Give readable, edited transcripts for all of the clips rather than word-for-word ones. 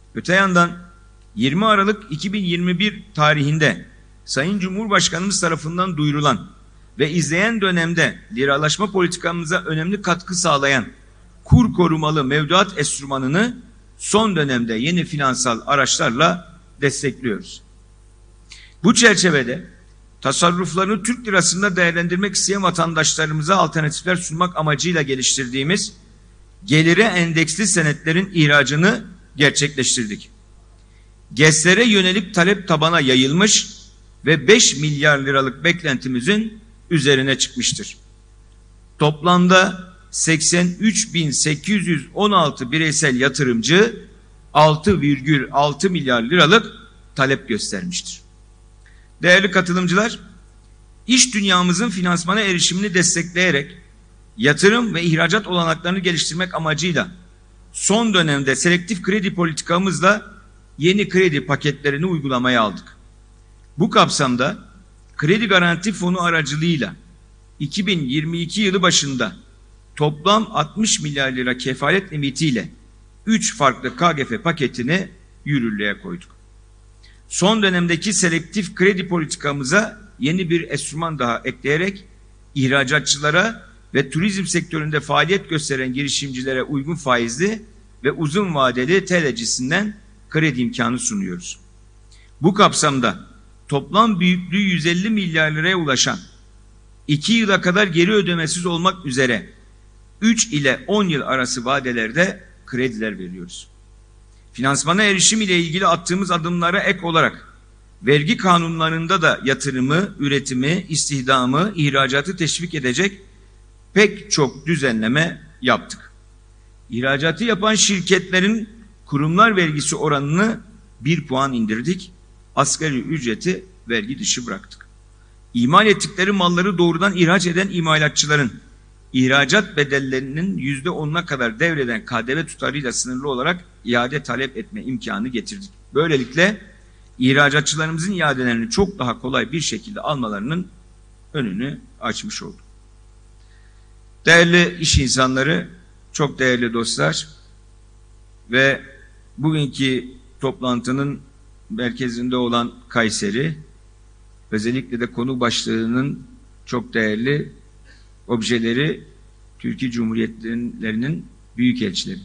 Öte yandan 20 Aralık 2021 tarihinde Sayın Cumhurbaşkanımız tarafından duyurulan ve izleyen dönemde liralaşma politikamıza önemli katkı sağlayan kur korumalı mevduat enstrümanını son dönemde yeni finansal araçlarla destekliyoruz. Bu çerçevede tasarruflarını Türk lirasında değerlendirmek isteyen vatandaşlarımıza alternatifler sunmak amacıyla geliştirdiğimiz gelire endeksli senetlerin ihracını gerçekleştirdik. GES'lere yönelik talep tabana yayılmış ve 5 milyar liralık beklentimizin üzerine çıkmıştır. Toplamda 83.816 bireysel yatırımcı 6,6 milyar liralık talep göstermiştir. Değerli katılımcılar, iş dünyamızın finansmana erişimini destekleyerek yatırım ve ihracat olanaklarını geliştirmek amacıyla son dönemde selektif kredi politikamızla yeni kredi paketlerini uygulamaya aldık. Bu kapsamda kredi garanti fonu aracılığıyla 2022 yılı başında toplam 60 milyar lira kefalet limitiyle 3 farklı KGF paketini yürürlüğe koyduk. Son dönemdeki selektif kredi politikamıza yeni bir enstrüman daha ekleyerek ihracatçılara ve turizm sektöründe faaliyet gösteren girişimcilere uygun faizli ve uzun vadeli TL cinsinden kredi imkanı sunuyoruz. Bu kapsamda toplam büyüklüğü 150 milyar liraya ulaşan 2 yıla kadar geri ödemesiz olmak üzere 3 ile 10 yıl arası vadelerde krediler veriyoruz. Finansmana erişim ile ilgili attığımız adımlara ek olarak vergi kanunlarında da yatırımı, üretimi, istihdamı, ihracatı teşvik edecek pek çok düzenleme yaptık. İhracatı yapan şirketlerin kurumlar vergisi oranını 1 puan indirdik. Asgari ücreti vergi dışı bıraktık. İmal ettikleri malları doğrudan ihraç eden imalatçıların ihracat bedellerinin %10'una kadar devreden KDV tutarıyla sınırlı olarak iade talep etme imkanı getirdik. Böylelikle ihracatçılarımızın iadelerini çok daha kolay bir şekilde almalarının önünü açmış olduk. Değerli iş insanları, çok değerli dostlar ve bugünkü toplantının merkezinde olan Kayseri, özellikle de konu başlığının çok değerli objeleri Türkiye Cumhuriyetlerinin büyükelçileri.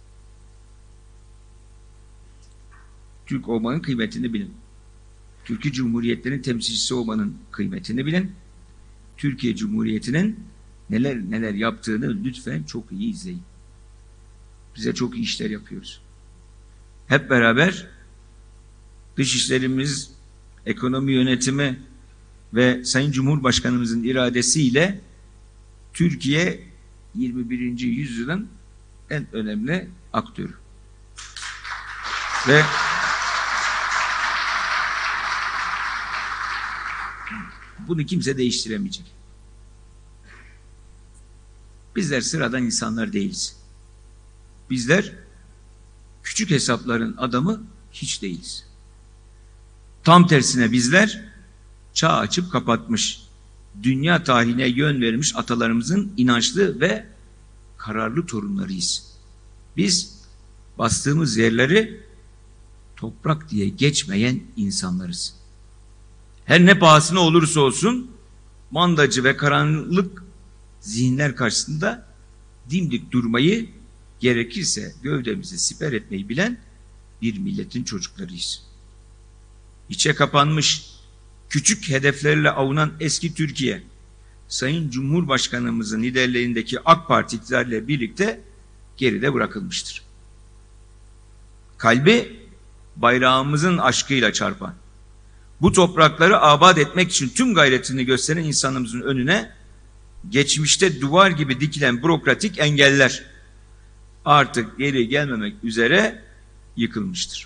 Türk olmanın kıymetini bilin. Türkiye Cumhuriyetlerinin temsilcisi olmanın kıymetini bilin. Türkiye Cumhuriyeti'nin neler neler yaptığını lütfen çok iyi izleyin. Bize çok iyi işler yapıyoruz. Hep beraber dışişlerimiz, ekonomi yönetimi ve Sayın Cumhurbaşkanımızın iradesiyle Türkiye 21. yüzyılın en önemli aktörü. Ve bunu kimse değiştiremeyecek. Bizler sıradan insanlar değiliz. Bizler küçük hesapların adamı hiç değiliz. Tam tersine bizler çağ açıp kapatmış, dünya tarihine yön vermiş atalarımızın inançlı ve kararlı torunlarıyız. Biz bastığımız yerleri toprak diye geçmeyen insanlarız. Her ne pahasına olursa olsun mandacı ve karanlık zihinler karşısında dimdik durmayı, gerekirse gövdemizi siper etmeyi bilen bir milletin çocuklarıyız. İçe kapanmış, küçük hedeflerle avunan eski Türkiye, Sayın Cumhurbaşkanımızın liderliğindeki AK Parti iktidarıyla birlikte geride bırakılmıştır. Kalbi bayrağımızın aşkıyla çarpan, bu toprakları abad etmek için tüm gayretini gösteren insanımızın önüne geçmişte duvar gibi dikilen bürokratik engeller artık geri gelmemek üzere yıkılmıştır.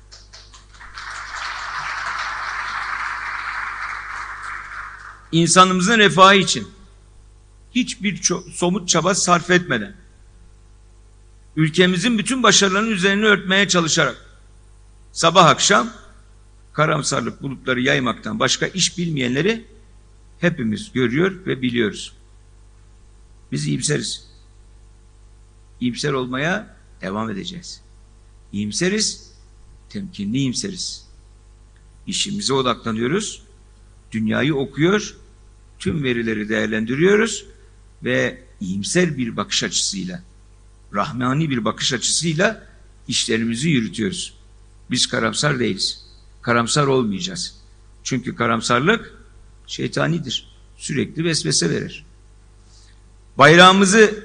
İnsanımızın refahı için hiçbir somut çaba sarf etmeden, ülkemizin bütün başarılarının üzerine örtmeye çalışarak sabah akşam karamsarlık bulutları yaymaktan başka iş bilmeyenleri hepimiz görüyor ve biliyoruz. Biz iyimseriz. İyimser olmaya devam edeceğiz. İyimseriz temkinli, iyimseriz. İşimize odaklanıyoruz, dünyayı okuyor, tüm verileri değerlendiriyoruz ve iyimser bir bakış açısıyla, rahmani bir bakış açısıyla işlerimizi yürütüyoruz. Biz karamsar değiliz. Karamsar olmayacağız. Çünkü karamsarlık şeytanidir. Sürekli vesvese verir. Bayrağımızı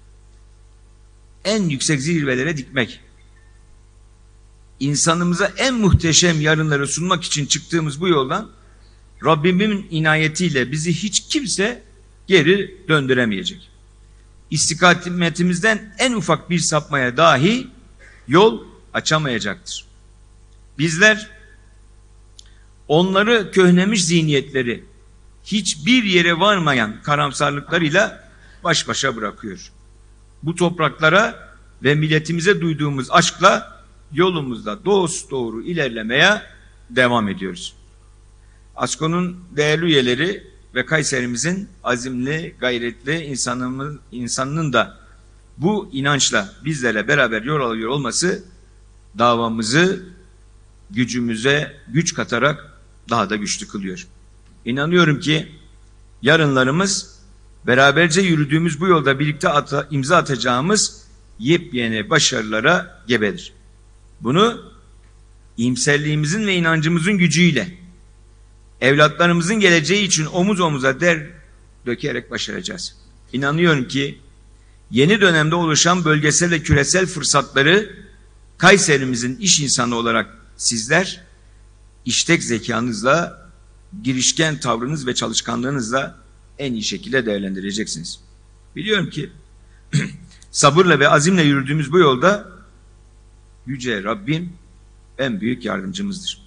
en yüksek zirvelere dikmek, insanımıza en muhteşem yarınları sunmak için çıktığımız bu yoldan Rabbimin inayetiyle bizi hiç kimse geri döndüremeyecek. İstikametimizden en ufak bir sapmaya dahi yol açamayacaktır. Bizler onları köhnemiş zihniyetleri, hiçbir yere varmayan karamsarlıklarıyla baş başa bırakıyor. Bu topraklara ve milletimize duyduğumuz aşkla yolumuzda dosdoğru ilerlemeye devam ediyoruz. ASKO'nun değerli üyeleri ve Kayserimizin azimli, gayretli insanının da bu inançla bizlerle beraber yol alıyor olması davamızı gücümüze güç katarak daha da güçlü kılıyor. İnanıyorum ki yarınlarımız beraberce yürüdüğümüz bu yolda birlikte imza atacağımız yepyeni başarılara gebedir. Bunu iyimserliğimizin ve inancımızın gücüyle evlatlarımızın geleceği için omuz omuza dökerek başaracağız. İnanıyorum ki yeni dönemde oluşan bölgesel ve küresel fırsatları Kayserimizin iş insanı olarak sizler iştek zekanızla, girişken tavrınız ve çalışkanlığınızla en iyi şekilde değerlendireceksiniz. Biliyorum ki sabırla ve azimle yürüdüğümüz bu yolda Yüce Rabbim en büyük yardımcımızdır.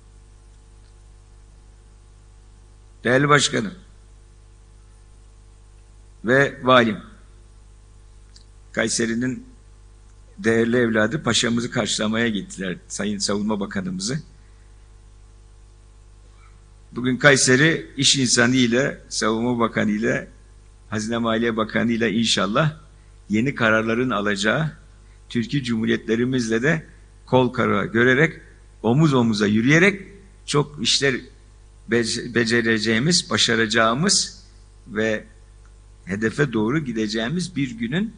Değerli başkanım ve valim, Kayseri'nin değerli evladı paşamızı karşılamaya gittiler, Sayın Savunma Bakanımızı. Bugün Kayseri iş insanı ile, Savunma Bakanı ile, Hazine Maliye Bakanı ile inşallah yeni kararların alacağı, Türkiye Cumhuriyetlerimizle de kol kara görerek, omuz omuza yürüyerek çok işler becereceğimiz, başaracağımız ve hedefe doğru gideceğimiz bir günün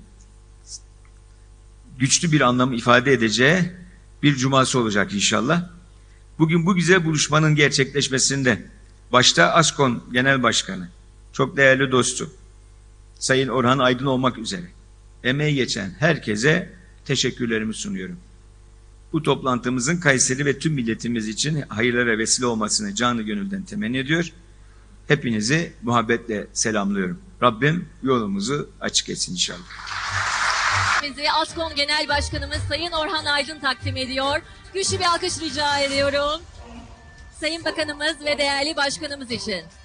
güçlü bir anlam ifade edeceği bir cuması olacak inşallah. Bugün bu güzel buluşmanın gerçekleşmesinde başta ASKON Genel Başkanı, çok değerli dostu Sayın Orhan Aydın olmak üzere emeği geçen herkese teşekkürlerimi sunuyorum. Bu toplantımızın Kayseri ve tüm milletimiz için hayırlara vesile olmasını canı gönülden temenni ediyor. Hepinizi muhabbetle selamlıyorum. Rabbim yolumuzu açık etsin inşallah. Bizi ASKON Genel Başkanımız Sayın Orhan Aydın takdim ediyor. Güçlü bir alkış rica ediyorum. Sayın Bakanımız ve değerli başkanımız için.